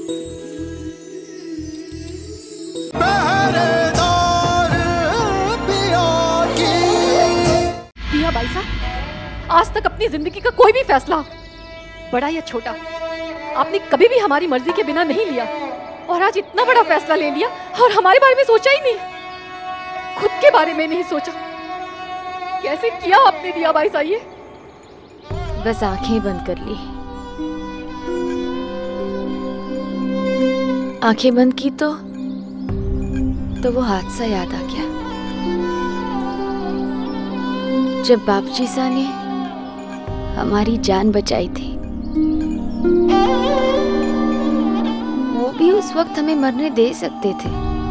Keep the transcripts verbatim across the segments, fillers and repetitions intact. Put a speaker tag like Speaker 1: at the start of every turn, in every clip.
Speaker 1: पहरेदार पिया की।
Speaker 2: पिया भाई साहब, आज तक अपनी जिंदगी का कोई भी फैसला, बड़ा या छोटा, आपने कभी भी हमारी मर्जी के बिना नहीं लिया, और आज इतना बड़ा फैसला ले लिया और हमारे बारे में सोचा ही नहीं, खुद के बारे में नहीं सोचा। कैसे किया आपने दिया भाई साहब ये?
Speaker 3: बस आंखें बंद कर ली। आंखें बंद की तो तो वो हादसा याद आ गया, जब बापजी सा ने हमारी जान बचाई थी। वो भी उस वक्त हमें मरने दे सकते थे,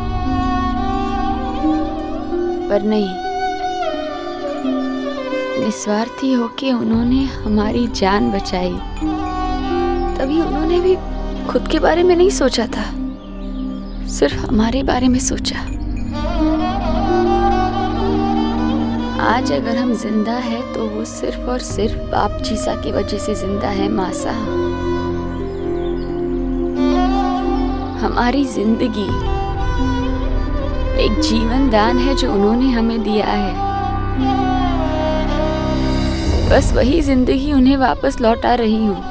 Speaker 3: पर नहीं, निस्वार्थी होके उन्होंने हमारी जान बचाई। तभी उन्होंने भी खुद के बारे में नहीं सोचा था, सिर्फ हमारे बारे में सोचा। आज अगर हम जिंदा हैं तो वो सिर्फ और सिर्फ बाप जीसा की वजह से जिंदा है मासा। हमारी जिंदगी एक जीवन दान है जो उन्होंने हमें दिया है। बस वही जिंदगी उन्हें वापस लौटा रही हूँ।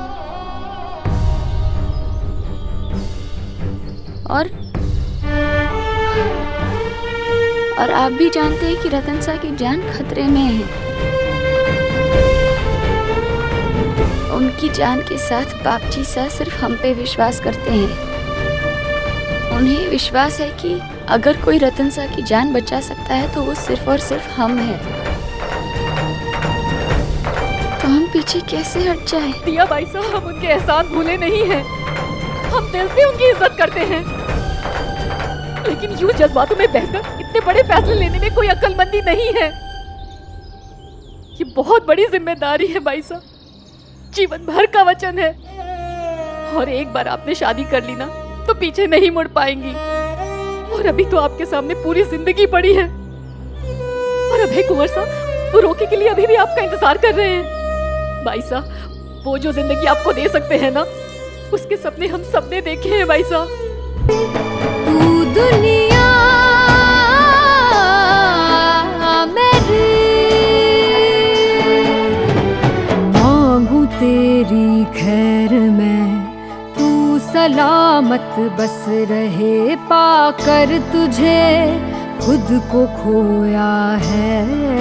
Speaker 3: और और आप भी जानते हैं कि रतन सा की जान खतरे में है। उनकी जान के साथ बापजी सा सिर्फ हम पे विश्वास करते हैं। उन्हें विश्वास है कि अगर कोई रतन सा की जान बचा सकता है तो वो सिर्फ और सिर्फ हम हैं। तो हम पीछे कैसे हट जाए?
Speaker 2: दिया भाई साहब, हम उनके एहसान भूले नहीं हैं, हम दिल से उनकी इज्जत करते हैं, लेकिन यूं जज्बातों में बहकर इतने बड़े फैसले लेने में कोई अक्लमंदी नहीं है। ये बहुत बड़ी जिम्मेदारी है भाई साहब, जीवन भर का वचन है, और एक बार आपने शादी कर ली ना तो पीछे नहीं मुड़ पाएंगी। और अभी तो आपके सामने पूरी जिंदगी पड़ी है, और अभी कुंवर साहब वो रोके के लिए अभी भी आपका इंतजार कर रहे हैं। भाई साहब, वो जो जिंदगी आपको दे सकते हैं ना, उसके सपने हम सबने देखे हैं भाई साहब।
Speaker 3: तू दुनिया मेरी,
Speaker 4: मांगू तेरी खैर मैं, तू सलामत बस रहे, पाकर तुझे खुद को खोया है।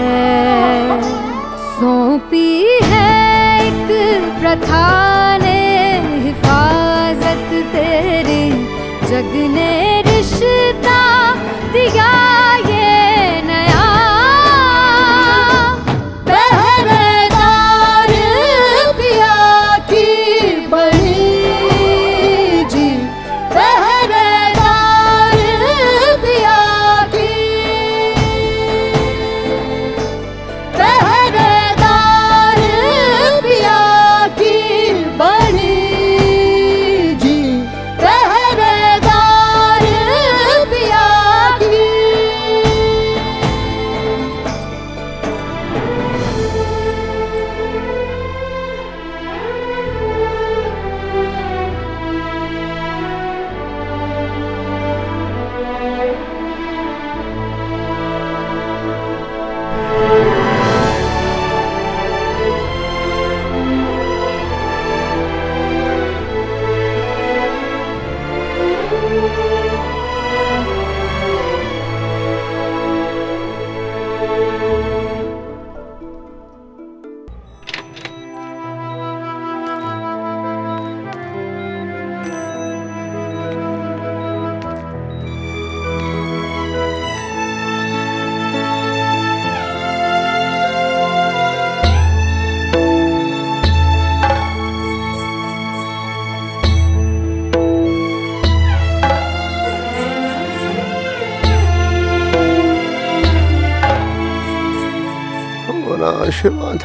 Speaker 4: सौंपी है एक प्रथा ने हिफाजत तेरी, जग ने रिश्ता दिया ये नया। पहरेदार पिया की बनी जी, पहरेदार पिया की, पहरेदार पिया की बनी जी, पहरेदार पिया की।
Speaker 1: आशीर्वाद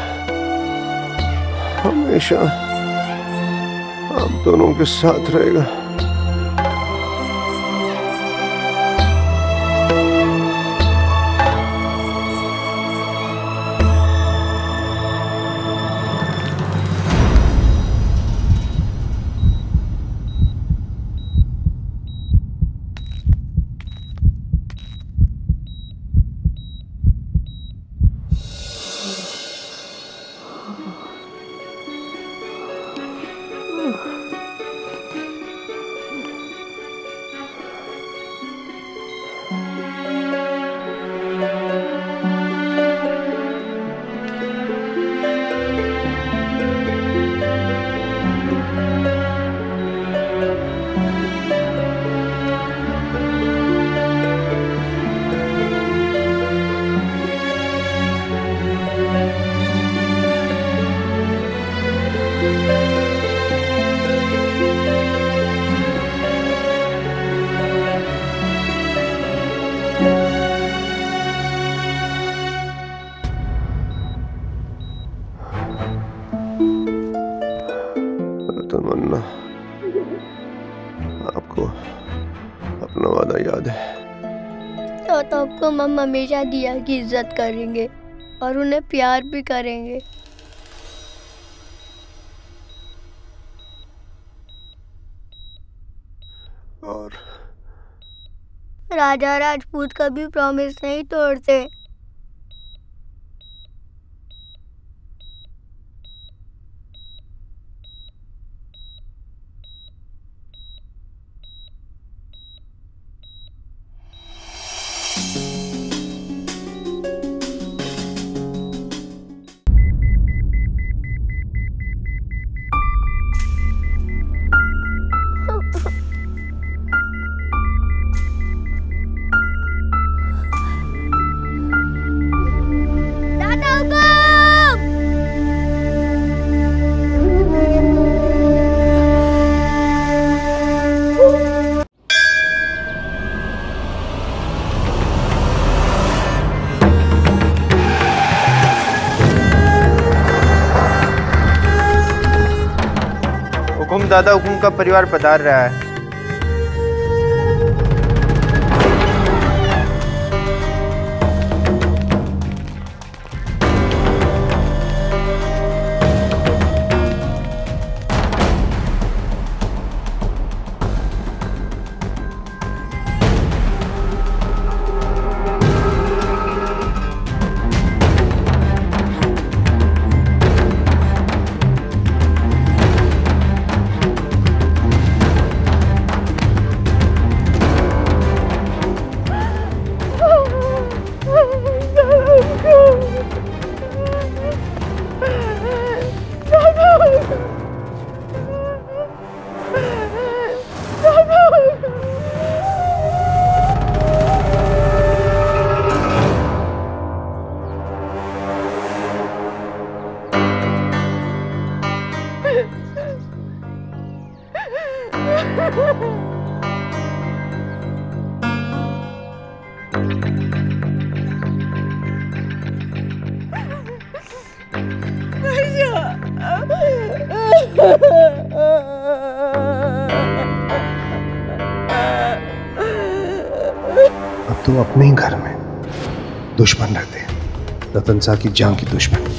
Speaker 1: हमेशा आप दोनों के साथ रहेगा। ना, आपको अपना वादा याद है?
Speaker 5: तो तो आपको हम हमेशा दिया की इज्जत करेंगे और उन्हें प्यार भी करेंगे।
Speaker 1: और
Speaker 5: राजा राजपूत कभी प्रॉमिस नहीं तोड़ते।
Speaker 6: हुकुम दादा, हुकुम का परिवार पधार रहा है।
Speaker 1: अब तो अपने ही घर में दुश्मन रहते हैं, रतन सा की जान की दुश्मन।